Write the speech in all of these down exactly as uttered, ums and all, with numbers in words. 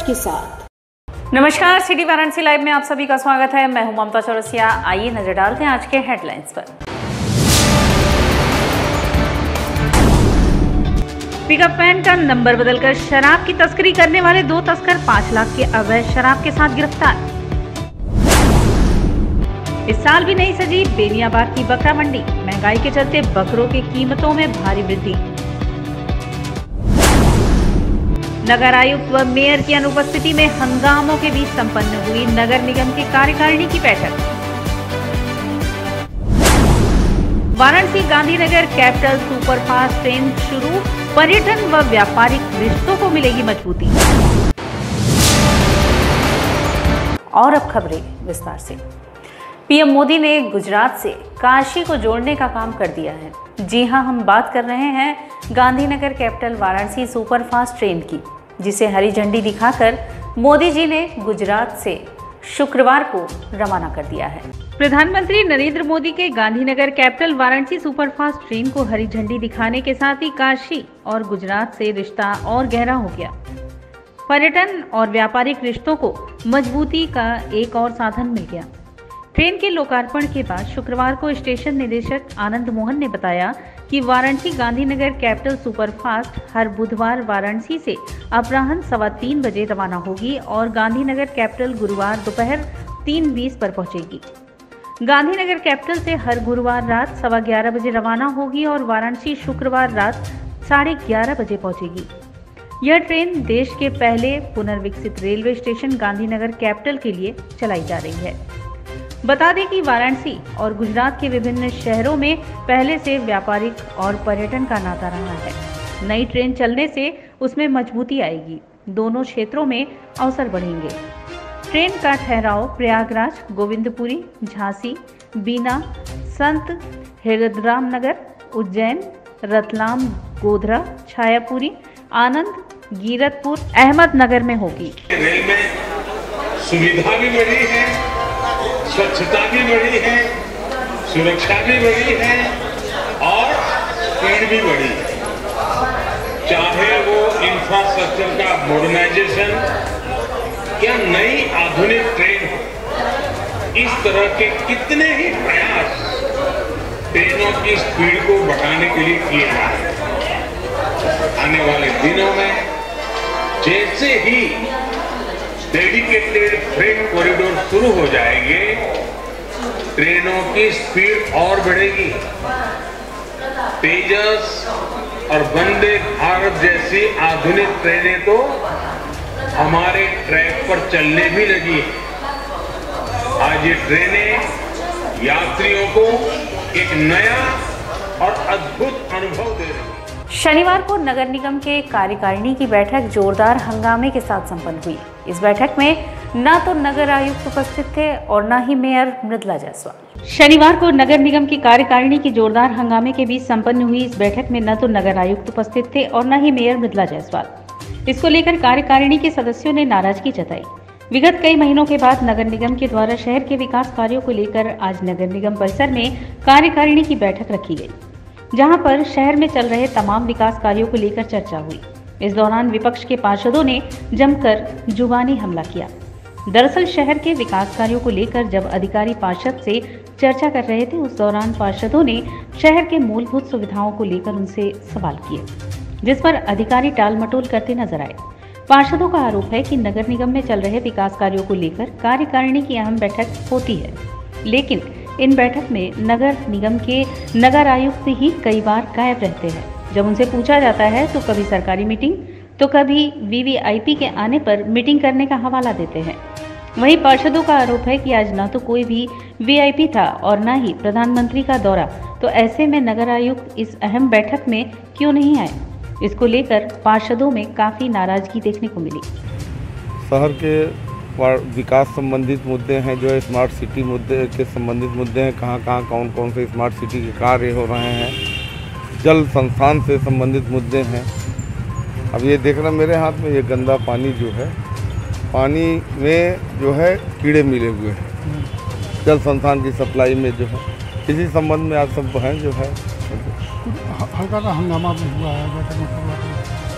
सच के साथ। नमस्कार, सिटी वाराणसी लाइव में आप सभी का स्वागत है। मैं हूं ममता चौरसिया। आइए नजर डालते हैं आज के हेडलाइंस पर। पिकअप वैन का नंबर बदलकर शराब की तस्करी करने वाले दो तस्कर पाँच लाख के अवैध शराब के साथ गिरफ्तार। इस साल भी नहीं सजी बेनियाबाग की बकरा मंडी, महंगाई के चलते बकरों की कीमतों में भारी वृद्धि। नगर आयुक्त व मेयर की अनुपस्थिति में हंगामों के बीच संपन्न हुई नगर निगम की कार्यकारिणी की बैठक। Varanasi Gandhinagar capital superfast train शुरू, पर्यटन व व्यापारिक रिश्तों को मिलेगी मजबूती। और अब खबरें विस्तार से। पीएम मोदी ने गुजरात से काशी को जोड़ने का काम कर दिया है। जी हां, हम बात कर रहे हैं Gandhinagar capital Varanasi superfast train की, जिसे हरी झंडी दिखाकर मोदी जी ने गुजरात से शुक्रवार को रवाना कर दिया है। प्रधानमंत्री नरेंद्र मोदी के Gandhinagar capital Varanasi superfast train को हरी झंडी दिखाने के साथ ही काशी और गुजरात से रिश्ता और गहरा हो गया। पर्यटन और व्यापारिक रिश्तों को मजबूती का एक और साधन मिल गया। ट्रेन के लोकार्पण के बाद शुक्रवार को स्टेशन निदेशक आनंद मोहन ने बताया कि वाराणसी गांधीनगर कैपिटल सुपरफास्ट हर बुधवार वाराणसी से अपराह्न सवा तीन बजे रवाना होगी और गांधीनगर कैपिटल गुरुवार दोपहर तीन बीस पर पहुंचेगी। गांधीनगर कैपिटल से हर गुरुवार रात सवा ग्यारह बजे रवाना होगी और वाराणसी शुक्रवार रात साढ़े ग्यारह बजे पहुंचेगी। यह ट्रेन देश के पहले पुनर्विकसित रेलवे स्टेशन गांधीनगर कैपिटल के लिए चलाई जा रही है। बता दें कि वाराणसी और गुजरात के विभिन्न शहरों में पहले से व्यापारिक और पर्यटन का नाता रहा है। नई ट्रेन चलने से उसमें मजबूती आएगी, दोनों क्षेत्रों में अवसर बढ़ेंगे। ट्रेन का ठहराव प्रयागराज, गोविंदपुरी, झांसी, बीना, संत हिरदरामनगर, उज्जैन, रतलाम, गोधरा, छायापुरी, आनंद, गिरतपुर, अहमदनगर में होगी। रेल में सुविधा भी बढ़ी है, स्वच्छता भी बढ़ी है, सुरक्षा भी बढ़ी है और स्पीड भी बढ़ी है। चाहे वो इंफ्रास्ट्रक्चर का मॉडर्नाइजेशन या नई आधुनिक ट्रेन हो, इस तरह के कितने ही प्रयास ट्रेनों की स्पीड को बढ़ाने के लिए किए जा रहे हैं। आने वाले दिनों में जैसे ही डेडिकेटेड फ्रेट कॉरिडोर शुरू हो जाएंगे, ट्रेनों की स्पीड और बढ़ेगी। तेजस और वंदे भारत जैसी आधुनिक ट्रेनें तो हमारे ट्रैक पर चलने भी लगी है। आज ये ट्रेनें यात्रियों को एक नया और अद्भुत अनुभव दे रही है। शनिवार को नगर निगम के कार्यकारिणी की बैठक जोरदार हंगामे के साथ संपन्न हुई। इस बैठक में न तो नगर आयुक्त उपस्थित थे और न ही मेयर मृदुला जायसवाल। शनिवार को नगर निगम की कार्यकारिणी की जोरदार हंगामे के बीच संपन्न हुई इस बैठक में न तो नगर आयुक्त उपस्थित थे और न ही मेयर मृदुला जायसवाल। इसको लेकर कार्यकारिणी के सदस्यों ने नाराजगी जताई। विगत कई महीनों के बाद नगर निगम के द्वारा शहर के विकास कार्यों को लेकर आज नगर निगम परिसर में कार्यकारिणी की बैठक रखी गई, जहां पर शहर में चल रहे तमाम विकास कार्यों को लेकर चर्चा हुई। इस दौरान विपक्ष के पार्षदों ने जमकर जुबानी हमला किया। दरअसल शहर के विकास कार्यों को लेकर जब अधिकारी पार्षद से चर्चा कर रहे थे, उस दौरान पार्षदों ने शहर के मूलभूत सुविधाओं को लेकर उनसे सवाल किए, जिस पर अधिकारी टाल मटोल करते नजर आए। पार्षदों का आरोप है कि नगर निगम में चल रहे विकास कार्यों को लेकर कार्यकारिणी की अहम बैठक होती है, लेकिन इन बैठक में नगर निगम के नगर आयुक्त ही कई बार गायब रहते हैं। जब उनसे पूछा जाता है तो कभी सरकारी मीटिंग तो कभी वीवीआईपी के आने पर मीटिंग करने का हवाला देते हैं। वहीं पार्षदों का आरोप है कि आज न तो कोई भी वीआईपी था और न ही प्रधानमंत्री का दौरा, तो ऐसे में नगर आयुक्त इस अहम बैठक में क्यों नहीं आए। इसको लेकर पार्षदों में काफी नाराजगी देखने को मिली। शहर के विकास संबंधित मुद्दे हैं, जो है स्मार्ट सिटी मुद्दे के संबंधित मुद्दे हैं, कहाँ कहाँ कौन कौन से स्मार्ट सिटी के कार्य हो रहे हैं, जल संस्थान से संबंधित मुद्दे हैं। अब ये देखना मेरे हाथ में, ये गंदा पानी जो है, पानी में जो है कीड़े मिले हुए हैं, जल संस्थान की सप्लाई में जो है, इसी संबंध में आज सब हैं जो है हल्का सा हंगामा भी हुआ है।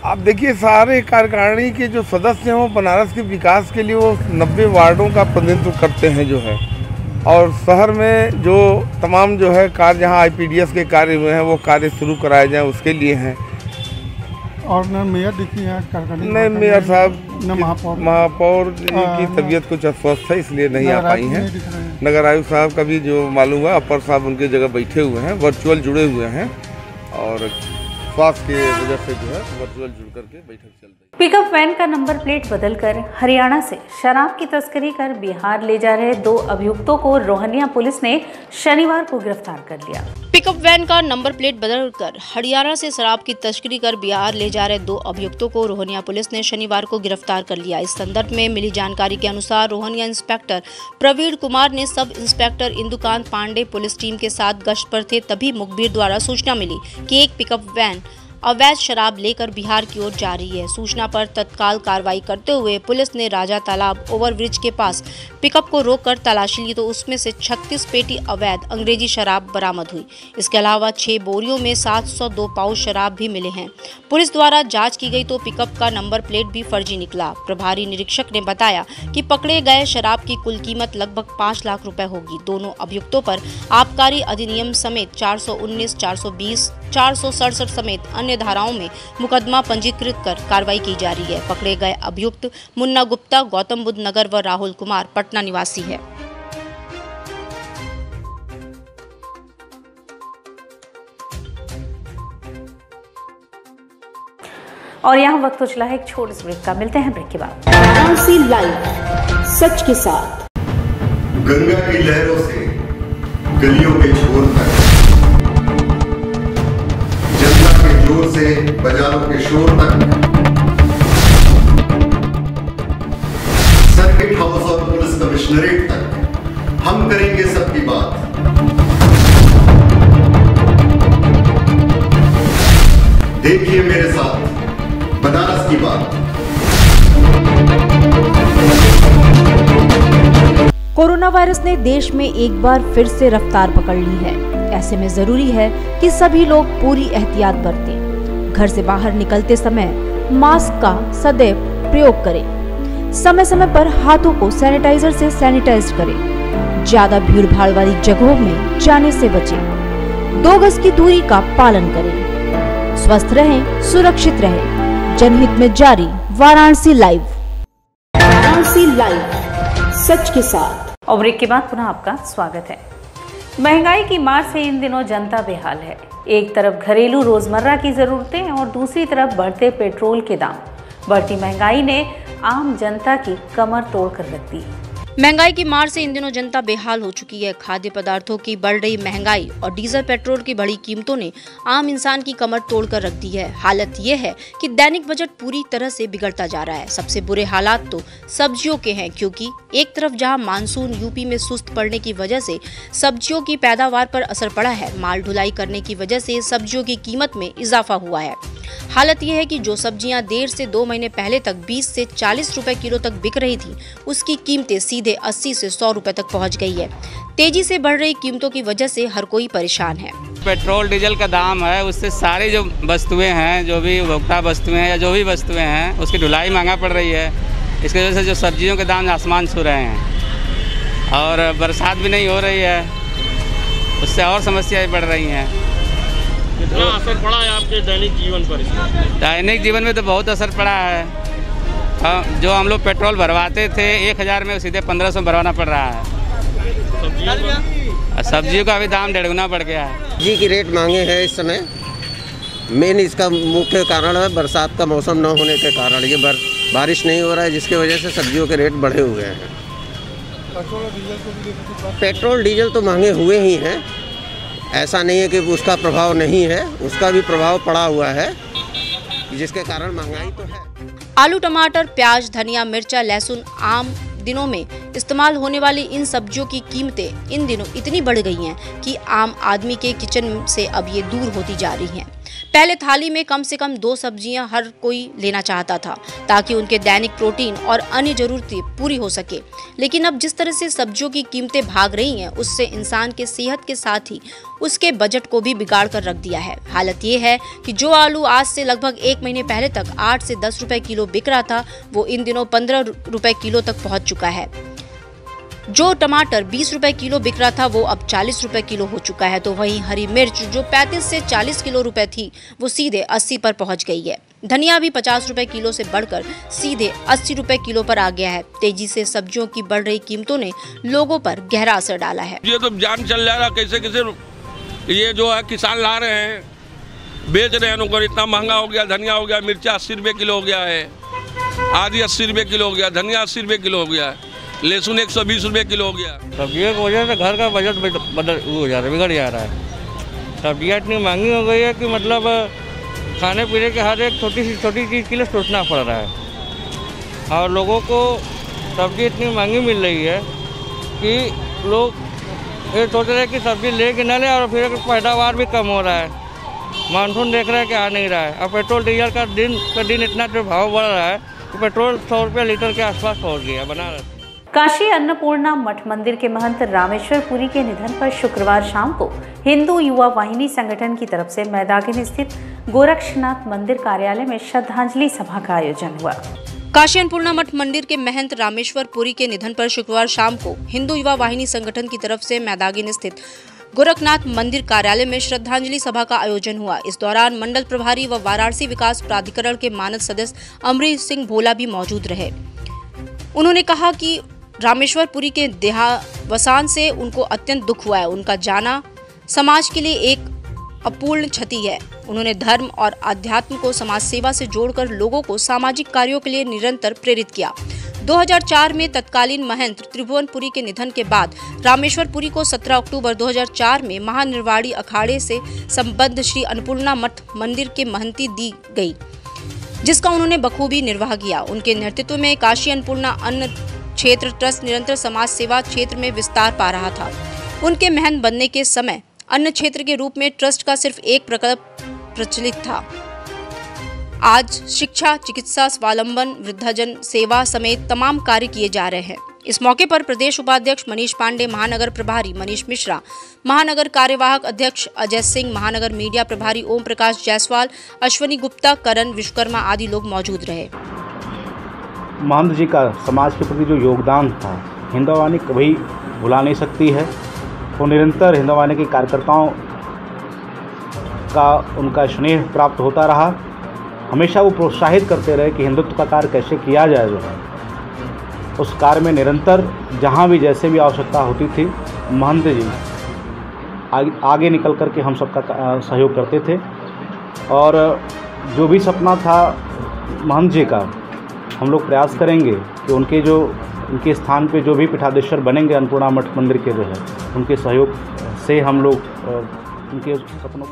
आप देखिए, सारे कार्यकारिणी के जो सदस्य हैं वो बनारस के विकास के लिए वो नब्बे वार्डों का प्रतिनिधित्व करते हैं जो है, और शहर में जो तमाम जो है कार्य जहाँ आई पी डी एस के कार्य हुए हैं वो कार्य शुरू कराए जाएं उसके लिए हैं। और न मेयर दिखी है कार्यकारिणी, नहीं मेयर साहब, न महापौर महापौर की तबीयत कुछ अस्वस्थ है इसलिए नहीं आ पाई हैं। नगर आयुक्त साहब का भी जो मालूम हुआ, अपर साहब उनकी जगह बैठे हुए हैं, वर्चुअल जुड़े हुए हैं, और स्वास्थ्य की वजह से जो है वर्चुअल जुड़ करके बैठक चल रही है। पिकअप वैन का नंबर प्लेट बदलकर हरियाणा से शराब की तस्करी कर बिहार ले जा रहे दो अभियुक्तों को रोहनिया पुलिस ने शनिवार को गिरफ्तार कर लिया। पिकअप वैन का नंबर प्लेट बदलकर हरियाणा से शराब की तस्करी कर बिहार ले जा रहे दो अभियुक्तों को रोहनिया पुलिस ने शनिवार को गिरफ्तार कर लिया। इस संदर्भ में मिली जानकारी के अनुसार रोहनिया इंस्पेक्टर प्रवीण कुमार ने sub inspector Indukant Pandey police team के साथ गश्त पर थे, तभी मुखबिर द्वारा सूचना मिली कि एक पिकअप वैन अवैध शराब लेकर बिहार की ओर जा रही है। सूचना पर तत्काल कार्रवाई करते हुए पुलिस ने राजा तालाब ओवरब्रिज के पास पिकअप को रोककर तलाशी ली तो उसमें से छत्तीस पेटी अवैध अंग्रेजी शराब बरामद हुई। इसके अलावा छह बोरियों में सात सौ दो पाउच शराब भी मिले हैं। पुलिस द्वारा जांच की गई तो पिकअप का नंबर प्लेट भी फर्जी निकला। प्रभारी निरीक्षक ने बताया कि पकड़े गए शराब की कुल कीमत लगभग पाँच लाख रुपए होगी। दोनों अभियुक्तों पर आबकारी अधिनियम समेत चार सौ उन्नीस, चार सौ बीस, चार सौ सड़सठ समेत अन्य धाराओं में मुकदमा पंजीकृत कर कार्रवाई की जा रही है। पकड़े गए अभियुक्त मुन्ना गुप्ता गौतम बुद्ध नगर व राहुल कुमार पटना निवासी है। और यहाँ वक्त हो चला है एक छोटे से ब्रेक का, मिलते हैं ब्रेक के बाद। वाराणसी लाइव, सच के साथ। गंगा की लहरों से गलियों के छोर तक, जनता के जोर से बाजारों के शोर तक, सर्किट हाउस और पुलिस कमिश्नरेट तक हम करेंगे सबकी बात। देखिए मेरे साथ बनारस की बात। कोरोना वायरस ने देश में एक बार फिर से रफ्तार पकड़ ली है। ऐसे में जरूरी है कि सभी लोग पूरी एहतियात बरतें। घर से बाहर निकलते समय मास्क का सदैव प्रयोग करें। समय समय पर हाथों को सैनिटाइजर से सैनिटाइज करें। ज्यादा भीड़ भाड़ वाली जगहों में जाने से बचें। दो गज की दूरी का पालन करें। स्वस्थ रहें, सुरक्षित रहें। जनहित में जारी वाराणसी लाइव। वाराणसी लाइव, सच के साथ। और ब्रेक के बाद पुनः आपका स्वागत है। महंगाई की मार से इन दिनों जनता बेहाल है। एक तरफ घरेलू रोजमर्रा की जरूरतें और दूसरी तरफ बढ़ते पेट्रोल के दाम। बढ़ती महंगाई ने आम जनता की कमर तोड़कर रख दी। महंगाई की मार से इन दिनों जनता बेहाल हो चुकी है। खाद्य पदार्थों की बढ़ रही महंगाई और डीजल पेट्रोल की बढ़ी कीमतों ने आम इंसान की कमर तोड़कर रख दी है। हालत ये है कि दैनिक बजट पूरी तरह से बिगड़ता जा रहा है। सबसे बुरे हालात तो सब्जियों के हैं, क्योंकि एक तरफ जहां मानसून यूपी में सुस्त पड़ने की वजह से सब्जियों की पैदावार पर असर पड़ा है, माल ढुलाई करने की वजह से सब्जियों की कीमत में इजाफा हुआ है। हालत यह है कि जो सब्जियां देर से दो महीने पहले तक बीस से चालीस रुपए किलो तक बिक रही थी, उसकी कीमतें सीधे अस्सी से सौ रुपए तक पहुंच गई है। तेजी से बढ़ रही कीमतों की वजह से हर कोई परेशान है। पेट्रोल डीजल का दाम है, उससे सारी जो वस्तुएं हैं, जो भी उपभोक्ता वस्तुएं हैं या जो भी वस्तुएं हैं, उसकी ढुलाई महंगा पड़ रही है। इसकी वजह से जो सब्जियों के दाम आसमान छू रहे हैं और बरसात भी नहीं हो रही है, उससे और समस्याएं बढ़ रही हैं। कितना असर पड़ा है आपके दैनिक जीवन पर? दैनिक जीवन में तो बहुत असर पड़ा है। हम जो हम लोग पेट्रोल भरवाते थे एक हज़ार में, सीधे पंद्रह सौ भरवाना पड़ रहा है। सब्जियों का भी दाम डेढ़ गुना बढ़ गया है। सब्जी की रेट महंगे हैं इस समय। मेन इसका मुख्य कारण है बरसात का मौसम न होने के कारण। ये बर, बारिश नहीं हो रहा है, जिसकी वजह से सब्जियों के रेट बढ़े हुए हैं। पेट्रोल डीजल तो महंगे हुए ही हैं, ऐसा नहीं है कि उसका प्रभाव नहीं है, उसका भी प्रभाव पड़ा हुआ है, जिसके कारण महंगाई तो है। आलू, टमाटर, प्याज, धनिया, मिर्चा, लहसुन आम दिनों में इस्तेमाल होने वाली इन सब्जियों की कीमतें इन दिनों इतनी बढ़ गई हैं कि आम आदमी के किचन से अब ये दूर होती जा रही हैं। पहले थाली में कम से कम दो सब्जियां हर कोई लेना चाहता था ताकि उनके दैनिक प्रोटीन और अन्य जरूरतें पूरी हो सके। लेकिन अब जिस तरह से सब्जियों की कीमतें भाग रही हैं, उससे इंसान के सेहत के साथ ही उसके बजट को भी बिगाड़ कर रख दिया है। हालत ये है कि जो आलू आज से लगभग एक महीने पहले तक आठ से दस रुपए किलो बिक रहा था, वो इन दिनों पंद्रह रुपए किलो तक पहुंच चुका है। जो टमाटर बीस रुपए किलो बिक रहा था, वो अब चालीस रुपए किलो हो चुका है। तो वहीं हरी मिर्च जो पैंतीस से चालीस किलो रुपए थी, वो सीधे अस्सी पर पहुंच गई है। धनिया भी पचास रुपए किलो से बढ़कर सीधे अस्सी रुपए किलो पर आ गया है। तेजी से सब्जियों की बढ़ रही कीमतों ने लोगों पर गहरा असर डाला है। ये तो जान चल जा रहा, कैसे कैसे ये जो है किसान ला रहे हैं, बेच रहे हैं उनको, इतना महंगा हो गया। धनिया हो गया, मिर्चा अस्सी रुपए किलो हो गया है, आदि अस्सी रुपए किलो हो गया, धनिया अस्सी रुपए किलो हो गया है, लहसुन एक सौ बीस रुपए किलो हो गया। सब्जियों की वजह से घर का बजट बदल हो जा रहा है, बिगड़ जा रहा है। सब्जियाँ इतनी महंगी हो गई है कि मतलब खाने पीने के हर एक छोटी सी छोटी चीज़ के लिए सोचना पड़ रहा है। और लोगों को सब्जी इतनी महंगी मिल रही है कि लोग ये सोच रहे हैं कि सब्जी ले कि न ले, और फिर पैदावार भी कम हो रहा है। मानसून देख रहे हैं कि आ नहीं रहा है। अब पेट्रोल डीजल का दिन का दिन इतना जो भाव बढ़ रहा है कि पेट्रोल सौ रुपये लीटर के आसपास पहुँच गया बनारस। काशी अन्नपूर्णा मठ मंदिर के महंत रामेश्वर पुरी के निधन पर शुक्रवार शाम को हिंदू युवा वाहिनी संगठन की तरफ से मैदागिन स्थित गोरक्षनाथ मंदिर कार्यालय में श्रद्धांजलि सभा का आयोजन हुआ। काशी अन्नपूर्णा मठ मंदिर के महंत रामेश्वर पुरी के निधन पर शुक्रवार शाम को हिंदू युवा वाहिनी संगठन की तरफ से मैदागिन स्थित गोरखनाथ मंदिर कार्यालय में श्रद्धांजलि सभा का आयोजन हुआ। इस दौरान मंडल प्रभारी व वाराणसी विकास प्राधिकरण के मानद सदस्य अमरीश सिंह भोला भी मौजूद रहे। उन्होंने कहा कि रामेश्वर पुरी के देहावसान से उनको अत्यंत दुख हुआ है। उनका जाना समाज के लिए एक अपूर्ण क्षति है। उन्होंने धर्म और अध्यात्म को समाज सेवा से जोड़कर लोगों को सामाजिक कार्यों के लिए निरंतर प्रेरित किया। दो हज़ार चार में तत्कालीन महंत त्रिभुवन पुरी के निधन के बाद रामेश्वर पुरी को सत्रह अक्टूबर दो हज़ार चार में महानिर्वाणी अखाड़े से संबद्ध श्री अन्नपूर्णा मठ मंदिर के महंती दी गई, जिसका उन्होंने बखूबी निर्वाह किया। उनके नेतृत्व में काशी अन्नपूर्णा अन्न क्षेत्र ट्रस्ट निरंतर समाज सेवा क्षेत्र में विस्तार पा रहा था। उनके महंत बनने के समय अन्न क्षेत्र के रूप में ट्रस्ट का सिर्फ एक प्रकल्प प्रचलित था। आज शिक्षा, चिकित्सा, स्वावलंबन, वृद्धजन सेवा समेत तमाम कार्य किए जा रहे हैं। इस मौके पर प्रदेश उपाध्यक्ष मनीष पांडे, महानगर प्रभारी मनीष मिश्रा, महानगर कार्यवाहक अध्यक्ष अजय सिंह, महानगर मीडिया प्रभारी ओम प्रकाश जायसवाल, अश्वनी गुप्ता, करण विश्वकर्मा आदि लोग मौजूद रहे। महंत जी का समाज के प्रति जो योगदान था, हिंदू वाहिनी कभी भुला नहीं सकती है। वो निरंतर हिंदू वाहिनी के कार्यकर्ताओं का उनका स्नेह प्राप्त होता रहा। हमेशा वो प्रोत्साहित करते रहे कि हिंदुत्व का कार्य कैसे किया जाए। जो है उस कार्य में निरंतर जहाँ भी जैसे भी आवश्यकता होती थी, महंत जी आगे, आगे निकल कर के हम सबका सहयोग करते थे। और जो भी सपना था महंत जी का, हम लोग प्रयास करेंगे कि उनके जो उनके स्थान पे जो भी पीठाधीश्वर बनेंगे अन्नपूर्णा मठ मंदिर के, जो है उनके सहयोग से हम लोग उनके सपनों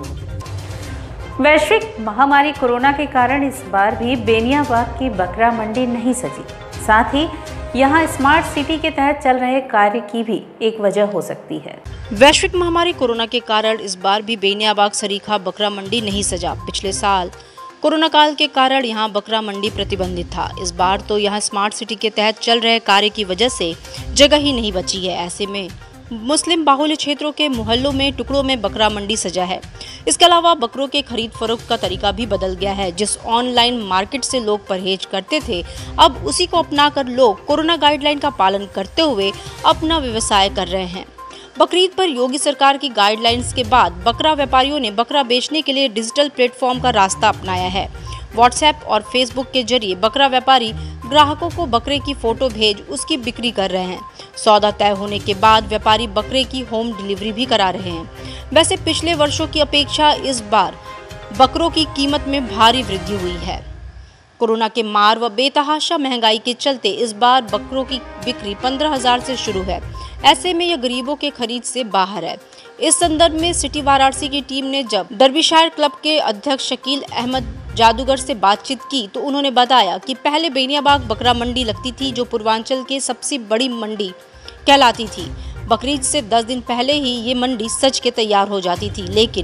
को। वैश्विक महामारी कोरोना के कारण इस बार भी बेनियाबाग की बकरा मंडी नहीं सजी। साथ ही यहाँ स्मार्ट सिटी के तहत चल रहे कार्य की भी एक वजह हो सकती है। वैश्विक महामारी कोरोना के कारण इस बार भी बेनियाबाग सरीखा बकरा मंडी नहीं सजा। पिछले साल कोरोना काल के कारण यहाँ बकरा मंडी प्रतिबंधित था। इस बार तो यहाँ स्मार्ट सिटी के तहत चल रहे कार्य की वजह से जगह ही नहीं बची है। ऐसे में मुस्लिम बाहुल्य क्षेत्रों के मोहल्लों में टुकड़ों में बकरा मंडी सजा है। इसके अलावा बकरों के खरीद फरोख्त का तरीका भी बदल गया है। जिस ऑनलाइन मार्केट से लोग परहेज करते थे, अब उसी को अपनाकर लोग कोरोना गाइडलाइन का पालन करते हुए अपना व्यवसाय कर रहे हैं। बकरीद पर योगी सरकार की गाइडलाइंस के बाद बकरा व्यापारियों ने बकरा बेचने के लिए डिजिटल प्लेटफॉर्म का रास्ता अपनाया है। व्हाट्सएप और फेसबुक के जरिए बकरा व्यापारी ग्राहकों को बकरे की फोटो भेज उसकी बिक्री कर रहे हैं। सौदा तय होने के बाद व्यापारी बकरे की होम डिलीवरी भी करा रहे हैं। वैसे पिछले वर्षों की अपेक्षा इस बार बकरों की कीमत में भारी वृद्धि हुई है। कोरोना के मार व बेतहाशा महंगाई के चलते इस बार बकरों की बिक्री पंद्रह हजार से शुरू है। ऐसे में यह गरीबों के खरीद से बाहर है। इस संदर्भ में सिटी वाराणसी की टीम ने जब डर्बीशायर क्लब के अध्यक्ष शकील अहमद जादूगर से बातचीत की तो उन्होंने बताया कि पहले बेनियाबाग बकरा मंडी लगती थी, जो पूर्वांचल के सबसे बड़ी मंडी कहलाती थी। बकरीद से दस दिन पहले ही ये मंडी सज के तैयार हो जाती थी, लेकिन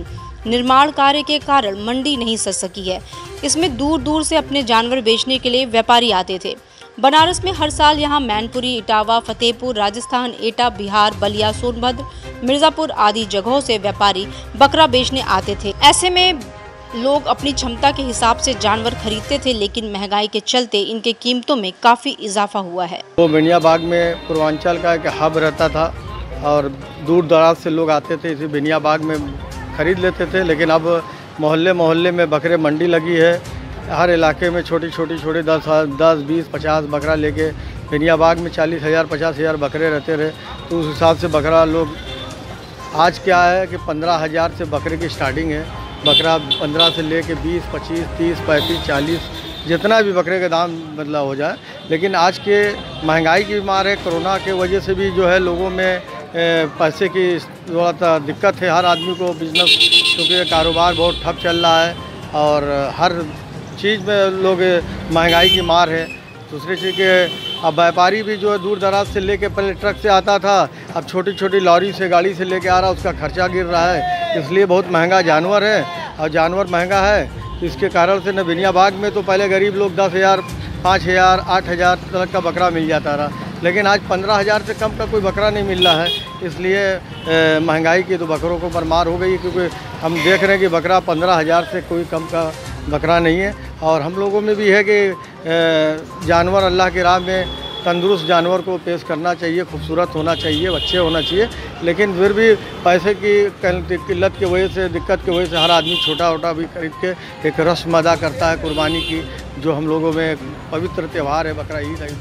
निर्माण कार्य के कारण मंडी नहीं सज सकी है। इसमें दूर दूर से अपने जानवर बेचने के लिए व्यापारी आते थे। बनारस में हर साल यहाँ मैनपुरी, इटावा, फतेहपुर, राजस्थान, एटा, बिहार, बलिया, सोनभद्र, मिर्जापुर आदि जगहों से व्यापारी बकरा बेचने आते थे। ऐसे में लोग अपनी क्षमता के हिसाब से जानवर खरीदते थे, लेकिन महंगाई के चलते इनके कीमतों में काफ़ी इजाफा हुआ है। वो बेनिया बाग में पूर्वांचल का एक हब रहता था और दूर दराज से लोग आते थे, इसी बेनिया बाग में खरीद लेते थे। लेकिन अब मोहल्ले मोहल्ले में बकरे मंडी लगी है। हर इलाके में छोटी छोटी छोटे दस दस बीस पचास बकरा लेके बेनिया बाग में चालीस हज़ार पचास हज़ार बकरे रहते रहे। तो उस हिसाब से बकरा लोग आज क्या है कि पंद्रह हज़ार से बकरे की स्टार्टिंग है। बकरा पंद्रह से लेके बीस पच्चीस तीस पैंतीस चालीस जितना भी बकरे का दाम मतलब हो जाए। लेकिन आज के महंगाई की मार है, कोरोना के वजह से भी जो है लोगों में पैसे की थोड़ा दिक्कत है। हर आदमी को बिजनेस क्योंकि कारोबार बहुत ठप चल रहा है और हर चीज़ में लोग महंगाई की मार है। दूसरी चीज़ के अब व्यापारी भी जो है दूर दराज से लेके पहले ट्रक से आता था, अब छोटी छोटी लॉरी से गाड़ी से लेके आ रहा, उसका खर्चा गिर रहा है। इसलिए बहुत महंगा जानवर है और जानवर महंगा है। तो इसके कारण से न बेनिया बाग में तो पहले गरीब लोग दस हज़ार पाँच हज़ार आठ हज़ार तक का बकरा मिल जाता रहा, लेकिन आज पंद्रह हज़ार से कम का कोई बकरा नहीं मिल रहा है। इसलिए ए, महंगाई की तो बकरों को परमार हो गई, क्योंकि हम देख रहे हैं कि बकरा पंद्रह हज़ार से कोई कम का बकरा नहीं है। और हम लोगों में भी है कि जानवर अल्लाह की राह में तंदुरुस्त जानवर को पेश करना चाहिए, खूबसूरत होना चाहिए, अच्छे होना चाहिए। लेकिन फिर भी पैसे की किल्लत की वजह से, दिक्कत की वजह से हर आदमी छोटा छोटा भी खरीद के एक रस्म अदा करता है कुर्बानी की, जो हम लोगों में पवित्र त्यौहार है बकरा ईद है।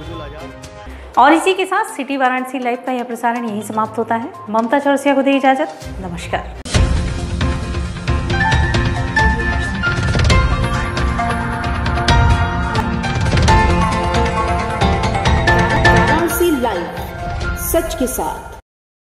और इसी के साथ सिटी वाराणसी लाइव का यह प्रसारण यहीं समाप्त होता है। ममता चौरसिया को दी इजाजत। नमस्कार। लाइव सच के साथ।